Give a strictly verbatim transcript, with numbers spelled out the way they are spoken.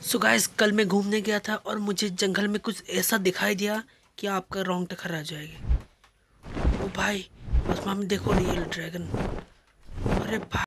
So guys, कल मैं घूमने गया था और मुझे जंगल में कुछ ऐसा दिखाई दिया कि आपका रोंगटे खड़ा आ जाएगी। ओ भाई, आसमान में देखो, रियल ड्रैगन। अरे भाई।